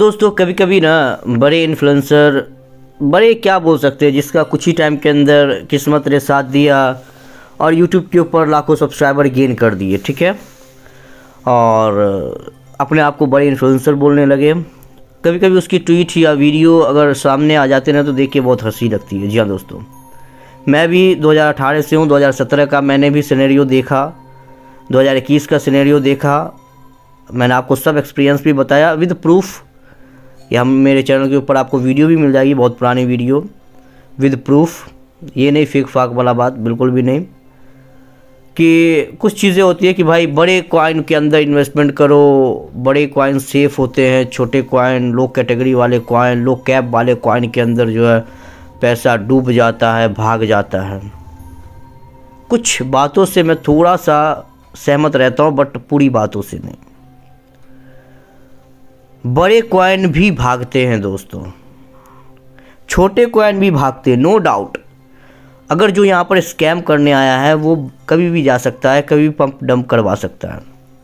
दोस्तों कभी कभी ना बड़े इन्फ्लुएंसर, बड़े क्या बोल सकते हैं, जिसका कुछ ही टाइम के अंदर किस्मत ने साथ दिया और यूट्यूब के ऊपर लाखों सब्सक्राइबर गेन कर दिए, ठीक है, और अपने आप को बड़े इन्फ्लुएंसर बोलने लगे। कभी कभी उसकी ट्वीट या वीडियो अगर सामने आ जाते ना तो देख के बहुत हंसी लगती है। जी हाँ दोस्तों, मैं भी 2018 से हूँ। 2017 का मैंने भी सिनेरियो देखा, 2021 का सिनेरियो देखा। मैंने आपको सब एक्सपीरियंस भी बताया विद प्रूफ। या मेरे चैनल के ऊपर आपको वीडियो भी मिल जाएगी, बहुत पुरानी वीडियो विद प्रूफ। ये नहीं फेक फाक वाला बात, बिल्कुल भी नहीं। कि कुछ चीज़ें होती है कि भाई बड़े कॉइन के अंदर इन्वेस्टमेंट करो, बड़े कॉइन सेफ होते हैं, छोटे कॉइन, लो कैटेगरी वाले कॉइन, लो कैप वाले कॉइन के अंदर जो है पैसा डूब जाता है, भाग जाता है। कुछ बातों से मैं थोड़ा सा सहमत रहता हूँ, बट पूरी बातों से नहीं। बड़े कॉइन भी भागते हैं दोस्तों, छोटे कॉइन भी भागते हैं, नो डाउट। अगर जो यहाँ पर स्कैम करने आया है वो कभी भी जा सकता है, कभी भी पंप डंप करवा सकता है।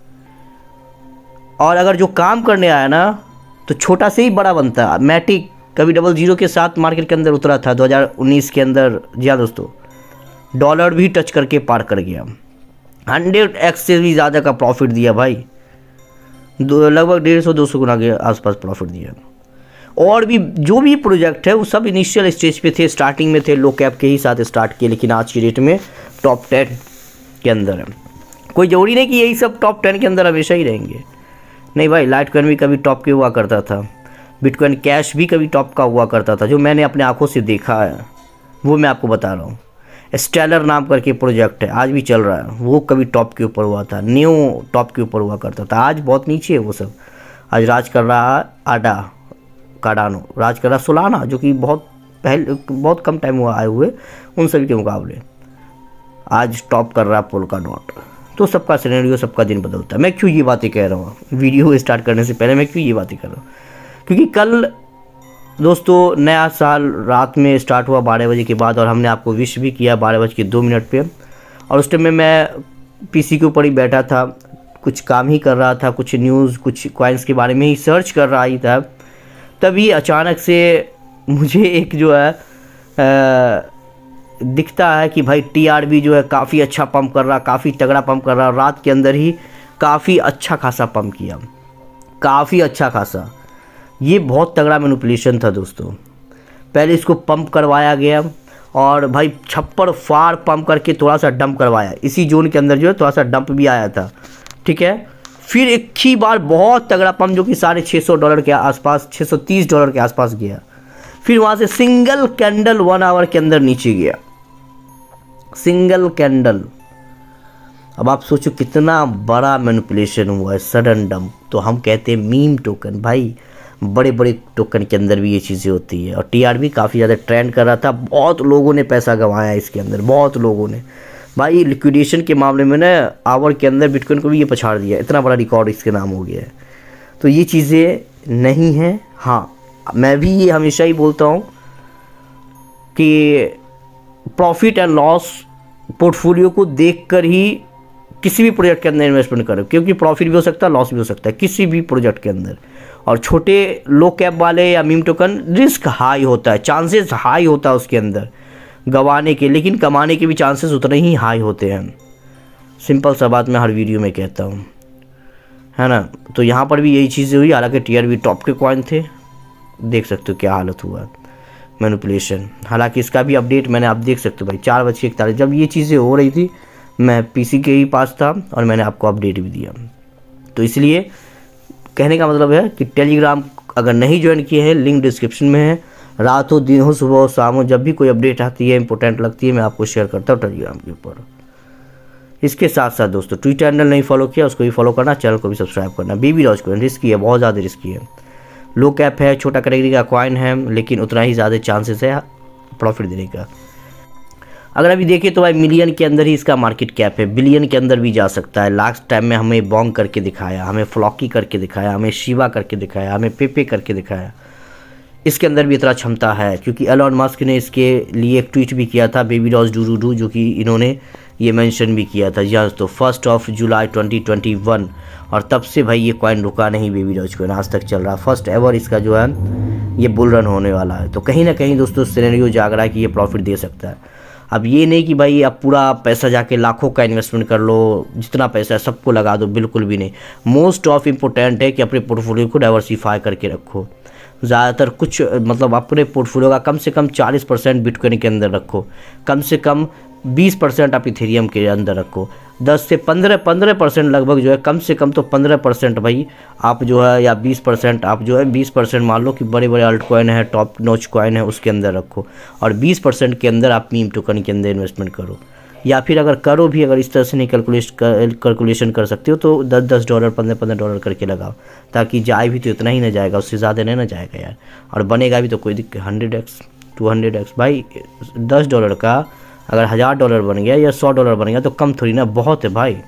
और अगर जो काम करने आया ना तो छोटा से ही बड़ा बनता है। मैटिक कभी 00 के साथ मार्केट के अंदर उतरा था 2019 के अंदर। जी हाँ दोस्तों, डॉलर भी टच करके पार कर गया। 100x से भी ज़्यादा का प्रॉफिट दिया भाई, लगभग 150-200 गुना के आसपास प्रॉफिट दिया। और भी जो भी प्रोजेक्ट है वो सब इनिशियल स्टेज पे थे, स्टार्टिंग में थे, लो कैप के ही साथ स्टार्ट किए, लेकिन आज की डेट में टॉप 10 के अंदर है। कोई ज़रूरी नहीं कि यही सब टॉप 10 के अंदर हमेशा ही रहेंगे। नहीं भाई, लाइट कॉइन भी कभी टॉप के हुआ करता था, बिटकॉइन कैश भी कभी टॉप का हुआ करता था। जो मैंने अपने आंखों से देखा है वो मैं आपको बता रहा हूँ। स्टेलर नाम करके प्रोजेक्ट है, आज भी चल रहा है, वो कभी टॉप के ऊपर हुआ था। न्यू टॉप के ऊपर हुआ करता था, आज बहुत नीचे है वो सब। आज राज कर रहा है आडा, कार्डानो राज कर रहा, सोलाना जो कि बहुत कम टाइम हुआ आए हुए उन सभी के मुकाबले, आज टॉप कर रहा पोल्का डॉट। तो सबका सिनेरियो, सबका दिन बदलता है। मैं क्यों ये बातें कह रहा हूँ वीडियो स्टार्ट करने से पहले, मैं क्यों ये बातें कर रहा हूँ? क्योंकि कल दोस्तों नया साल रात में स्टार्ट हुआ 12 बजे के बाद, और हमने आपको विश भी किया 12:02 पे। और उस टाइम में मैं पीसी के ऊपर ही बैठा था, कुछ काम ही कर रहा था, कुछ न्यूज़, कुछ कॉइन्स के बारे में ही सर्च कर रहा ही था। तभी अचानक से मुझे एक जो है दिखता है कि भाई टीआरबी जो है काफ़ी अच्छा पंप कर रहा, काफ़ी तगड़ा पंप कर रहा। रात के अंदर ही काफ़ी अच्छा खासा पंप किया, काफ़ी अच्छा खासा। ये बहुत तगड़ा मैनिपुलेशन था दोस्तों। पहले इसको पंप करवाया गया और भाई छप्पर फाड़ पंप करके थोड़ा सा डंप करवाया। इसी जोन के अंदर जो है थोड़ा सा डंप भी आया था, ठीक है। फिर एक ही बार बहुत तगड़ा पंप जो कि $650 के आसपास, $630 के आसपास गया। फिर वहाँ से सिंगल कैंडल 1 आवर के अंदर नीचे गया, सिंगल कैंडल। अब आप सोचो कितना बड़ा मैनिपुलेशन हुआ है, सडन डंप। तो हम कहते हैं मीम टोकन। भाई बड़े बड़े टोकन के अंदर भी ये चीज़ें होती है। और टीआरबी काफ़ी ज़्यादा ट्रेंड कर रहा था, बहुत लोगों ने पैसा गंवाया इसके अंदर, बहुत लोगों ने। भाई लिक्विडेशन के मामले में ना आवर के अंदर बिटकॉइन को भी ये पछाड़ दिया, इतना बड़ा रिकॉर्ड इसके नाम हो गया है। तो ये चीज़ें नहीं हैं। हाँ, मैं भी ये हमेशा ही बोलता हूँ कि प्रॉफिट एंड लॉस पोर्टफोलियो को देखकर ही किसी भी प्रोजेक्ट के अंदर इन्वेस्टमेंट करो, क्योंकि प्रॉफिट भी हो सकता है, लॉस भी हो सकता है किसी भी प्रोजेक्ट के अंदर। और छोटे लो कैप वाले या मीम टोकन रिस्क हाई होता है, चांसेस हाई होता है उसके अंदर गंवाने के, लेकिन कमाने के भी चांसेस उतने ही हाई होते हैं। सिंपल सा बात मैं हर वीडियो में कहता हूँ, है ना। तो यहाँ पर भी यही चीज़ें हुई। हालांकि टीआरबी टॉप के कॉइन थे, देख सकते हो क्या हालत हुआ मैनिपुलेशन। हालांकि इसका भी अपडेट मैंने, आप देख सकते हो भाई 4:41 जब ये चीज़ें हो रही थी मैं पीसी के ही पास था और मैंने आपको अपडेट भी दिया। तो इसलिए कहने का मतलब है कि टेलीग्राम अगर नहीं ज्वाइन किए हैं, लिंक डिस्क्रिप्शन में है। रात हो, दिन हो, सुबह हो, शाम हो, जब भी कोई अपडेट आती है, इंपॉर्टेंट लगती है, मैं आपको शेयर करता हूँ टेलीग्राम के ऊपर। इसके साथ साथ दोस्तों ट्विटर हैंडल नहीं फॉलो किया उसको भी फॉलो करना, चैनल को भी सब्सक्राइब करना। बेबी डॉज कॉइन रिस्की है, बहुत ज़्यादा रिस्की है। लो कैप है, छोटा कैटेगरी का कॉइन है, लेकिन उतना ही ज़्यादा चांसेस है प्रॉफिट देने का। अगर अभी देखें तो भाई मिलियन के अंदर ही इसका मार्केट कैप है, बिलियन के अंदर भी जा सकता है। लास्ट टाइम में हमें बॉन्ग करके दिखाया, हमें फ्लॉकी करके दिखाया, हमें शिवा करके दिखाया, हमें पेपे करके दिखाया। इसके अंदर भी इतना क्षमता है, क्योंकि एलोन मस्क ने इसके लिए एक ट्वीट भी किया था, बेबी डॉज डू, जो कि इन्होंने ये मेंशन भी किया था। जी हाँ दोस्तों, 1 जुलाई 2021, और तब से भाई ये कॉइन रुका नहीं बेबी डॉज कॉइन, आज तक चल रहा। फर्स्ट एवर इसका जो है ये बुल रन होने वाला है। तो कहीं ना कहीं दोस्तों सिनेरियो जाग रहा है कि ये प्रॉफिट दे सकता है। अब ये नहीं कि भाई आप पूरा पैसा जाके लाखों का इन्वेस्टमेंट कर लो, जितना पैसा है सबको लगा दो, बिल्कुल भी नहीं। मोस्ट ऑफ इम्पोर्टेंट है कि अपने पोर्टफोलियो को डाइवर्सिफाई करके रखो। ज़्यादातर कुछ मतलब अपने पोर्टफोलियो का कम से कम 40% बिटकॉइन के अंदर रखो, कम से कम 20% आप इथेरियम के अंदर रखो, 10 से 15% लगभग जो है, कम से कम तो 15% भाई आप जो है, या 20% आप जो है, 20% मान लो कि बड़े बड़े अल्ट कॉइन है, टॉप नॉच कॉइन है, उसके अंदर रखो। और 20% के अंदर आप मीम टोकन के अंदर इन्वेस्टमेंट करो। या फिर अगर करो भी, अगर इस तरह से नहीं कैलकुलेशन कर सकते हो तो $10 $15 करके लगाओ, ताकि जाए भी तो इतना ही ना जाएगा, उससे ज़्यादा नहीं ना जाएगा यार। और बनेगा भी तो कोई दिक्कत, 100x 200x भाई। $10 का अगर $1000 बन गया या $100 बन गया तो कम थोड़ी ना, बहुत है भाई।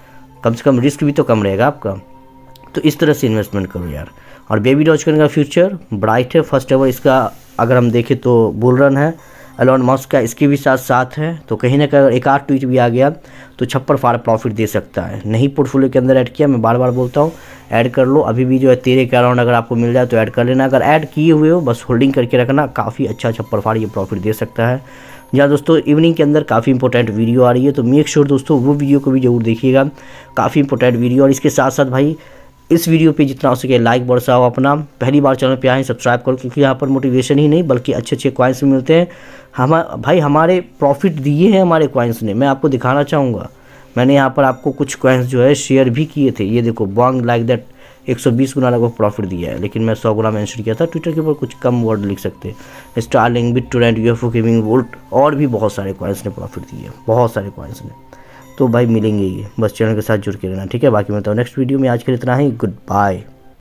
कम से कम रिस्क भी तो कम रहेगा आपका। तो इस तरह से इन्वेस्टमेंट करो यार। और बेबी डॉजकॉइन का फ्यूचर ब्राइट है। फर्स्ट एवर इसका अगर हम देखें तो बुल रन है। एलोन मस्क का इसके भी साथ है। तो कहीं ना कहीं एक आध ट्वीट भी आ गया तो छप्पर फाड़ प्रॉफिट दे सकता है। नहीं पोर्टफोलियो के अंदर ऐड किया, मैं बार बार बोलता हूँ ऐड कर लो। अभी भी जो है 13 के अराउंड अगर आपको मिल जाए तो ऐड कर लेना। अगर ऐड किए हुए हो बस होल्डिंग करके रखना, काफ़ी अच्छा छप्पर फाड़ ये प्रॉफिट दे सकता है। जहाँ दोस्तों इवनिंग के अंदर काफ़ी इंपॉर्टेंट वीडियो आ रही है, तो मेक श्योर दोस्तों वो वीडियो को भी जरूर देखिएगा, काफ़ी इंपॉर्टेंट वीडियो। और इसके साथ साथ भाई इस वीडियो पे जितना हो सके लाइक बरसाओ अपना। पहली बार चैनल पे आए सब्सक्राइब करो, क्योंकि यहाँ पर मोटिवेशन ही नहीं बल्कि अच्छे अच्छे कॉइन्स भी मिलते हैं। भाई हमारे प्रॉफिट दिए हैं हमारे कॉइन्स ने, मैं आपको दिखाना चाहूँगा। मैंने यहाँ पर आपको कुछ कॉइन्स जो है शेयर भी किए थे। ये देखो बॉन्ग लाइक दैट 120 गुना लगभग प्रॉफिट दिया है, लेकिन मैं 100 गुना मेंशन किया था। ट्विटर के ऊपर कुछ कम वर्ड लिख सकते हैं। Starlink, BitTorrent, UFO gaming, Volt और भी बहुत सारे कॉइन्स ने प्रॉफिट दिए, बहुत सारे कॉइन्स ने। तो भाई मिलेंगे ये, बस चैनल के साथ जुड़ के रहना, ठीक है। बाकी मैं तो नेक्स्ट वीडियो में, आज के लिए इतना ही, गुड बाय।